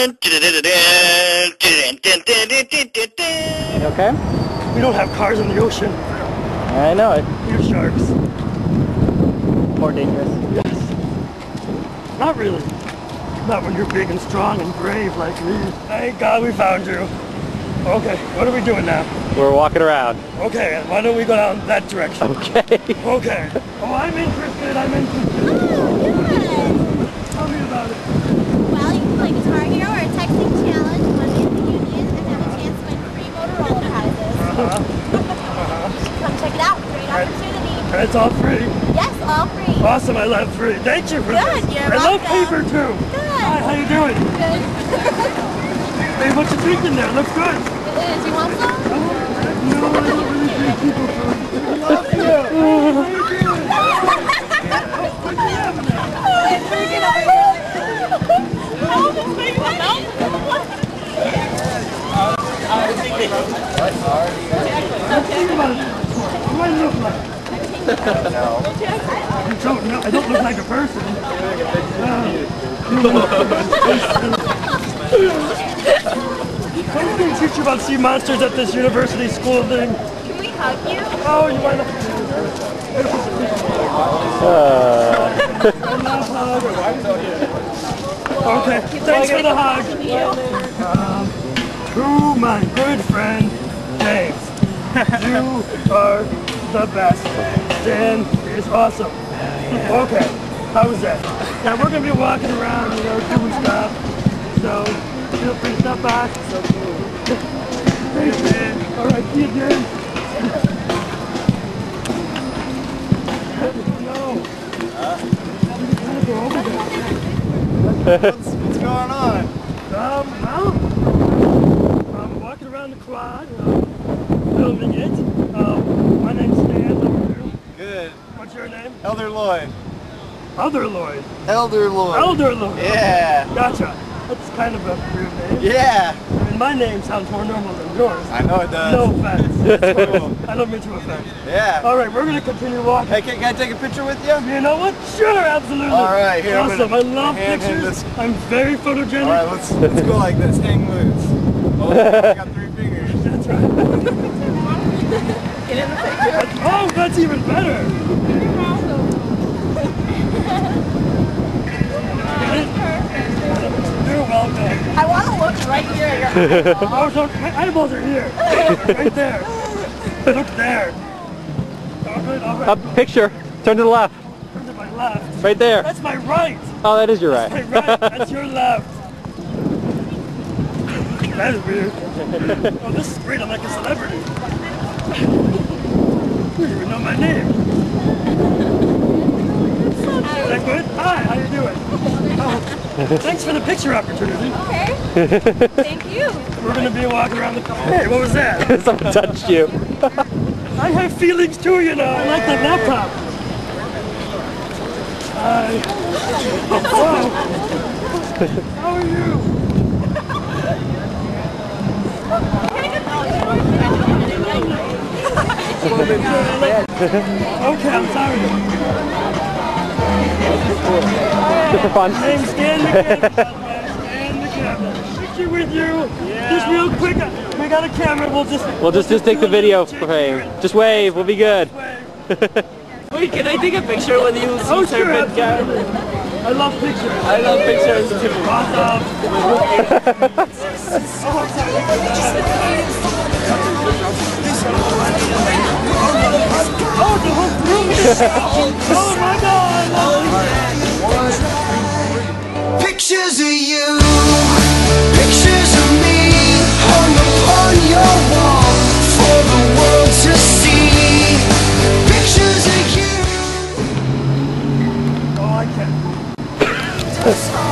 Okay? We don't have cars in the ocean. I know it. We have sharks. More dangerous. Yes. Not really. Not when you're big and strong and brave like me. Thank God we found you. Okay, what are we doing now? We're walking around. Okay, why don't we go down that direction? Okay. Okay. Oh, I'm interested. I'm interested. Oh, good. Tell me about it. Well, you can play Guitar Hero or a texting challenge, Monday in the Union, and have a chance to win free Motorola prizes. Come check it out. Great opportunity. And it's all free? Yes, all free. Awesome, I love free. Thank you for Good, this. you're I love welcome. paper too. Good. Hi, how you doing? Good. Hey, what you drinking there? Looks good. It is. You want some? No, I don't really drink people food. I love you. How you doing? What do you have now? I'm freaking out. Oh, just making my mouth. Let's think about it. What do I look like? No. You don't know. I don't look like a person. Someone can teach you about sea monsters at this university school thing. Can we hug you? Oh, you want to... Okay, thanks for the hug. To my good friend, James. You are the best. Dan is awesome. Okay, how was that? Now we're going to be walking around, you know, doing stuff. So, feel free to stop by. So cool. Thanks, man. Alright, see you again. What's going on? Well, I'm walking around the quad, filming it. My name's Stan. How are you? Good. What's your name? Elder Lloyd. Elder Lloyd. Elder Lloyd. Elder Lloyd. Yeah. Gotcha. That's kind of a weird name. Yeah. I mean, my name sounds more normal than yours. I know it does. No offense. Cool. I don't mean to offend. Yeah. Alright, we're going to continue walking. Hey, can I take a picture with you? You know what? Sure, absolutely. Alright, here. Awesome. I love pictures. I'm very photogenic. Alright, let's go like this. Hang loose. Oh, I got 3 fingers. That's right. Get in the picture. Oh, that's even better. You're welcome. I want to look right here at your eyeball. Oh, so my eyeballs are here. Right there. Look there. Alright, alright. Up, picture. Turn to the left. Turn to my left. Right there. That's my right. Oh, that is your right. That's my right. That's your left. That is weird. Oh, this is great. I'm like a celebrity. You don't even know my name. Is that good? Hi, how you doing? Oh, thanks for the picture opportunity. Okay. Thank you. We're going to be walking around the... Hey, what was that? Someone touched you. I have feelings too, you know. I like that laptop. Hi. Hello. How are you? Okay, I'm sorry. Just for fun. Name's Stan McGavin's. Stan McGavin's. Picture with you. Yeah. Just real quick. We got a camera. We'll just take the video frame. Just wave. We'll be good. Wait, can I take a picture with you? Oh, sure. Absolutely. I love pictures. I love pictures too. Awesome. Oh, the whole room is... Oh my God! Pictures of you, pictures of me, hung upon your wall for the world to see. Pictures of you. Oh, I can't.